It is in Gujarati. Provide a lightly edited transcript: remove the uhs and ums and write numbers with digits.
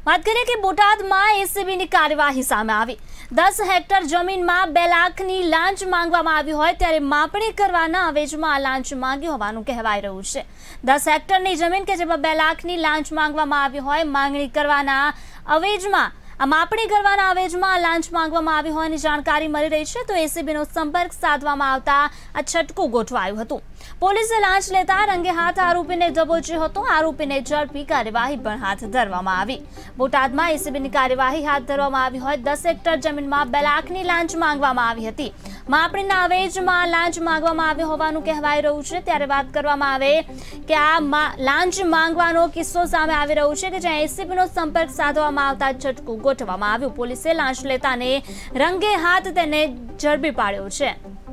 વાત કરીએ કે બોટાદમાં એસીબીની કાર્યવાહી સામે આવી। 10 હેક્ટર જમીનમાં 2 લાખની લાંચ માંગવામાં આવી હોય ત્યારે માપણી કરવાના અવેજમાં લાંચ માંગી હોવાનું કહેવાઈ રહ્યું છે। 10 હેક્ટરની જમીન કે જેમાં 2 લાખની લાંચ માંગવામાં આવી હોય, માંગણી કરવાના અવેજમાં માપણી કરવાના અવેજમાં લાંચ માંગવામાં આવી હોવાની જાણકારી મળી રહી છે। તો એસીબીનો સંપર્ક સાધવામાં આવતા આ છટકું ગોઠવાયું હતું। પોલીસે લાંચ લેતા રંગે હાથ આરોપીને દબોચ્યો હતો। આરોપીને ઝડપી કાર્યવાહી પણ હાથ ધરવામાં આવી। બોટાદમાં એસીબીની કાર્યવાહી હાથ ધરવામાં આવી હોય 10 હેક્ટર જમીનમાં 2 લાખની લાંચ માંગવામાં આવી હતી। માપણીના અવેજમાં લાંચ માંગવામાં આવી હોવાનું કહેવાઈ રહ્યું છે। ત્યારે વાત કરવામાં આવે કે આ લાંચ માંગવાનો કિસ્સો સામે આવી રહ્યો છે કે જ્યાં એસીબીનો સંપર્ક સાધવામાં આવતા ઝટકું ગોઠવવામાં આવ્યું। પોલીસે લાંચ લેતાને રંગે હાથ તેને ઝડપી પાડ્યો છે।